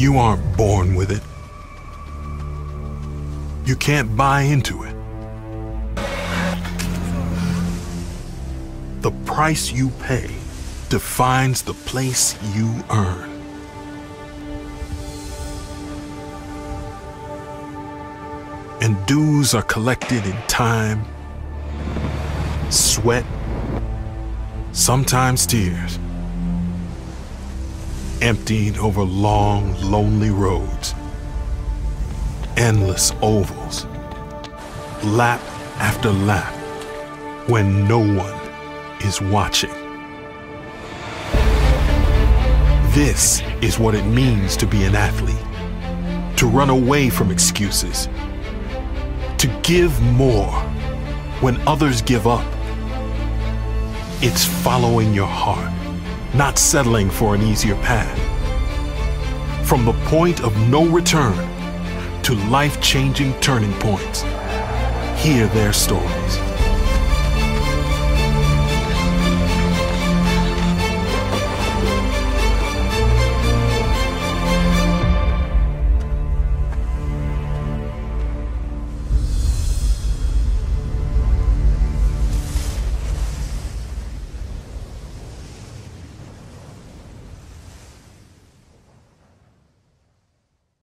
You aren't born with it. You can't buy into it. The price you pay defines the place you earn. And dues are collected in time, sweat, sometimes tears, emptied over long, lonely roads, endless ovals, lap after lap, when no one is watching. This is what it means to be an athlete, to run away from excuses, to give more when others give up. It's following your heart, not settling for an easier path. From the point of no return to life-changing turning points, hear their stories.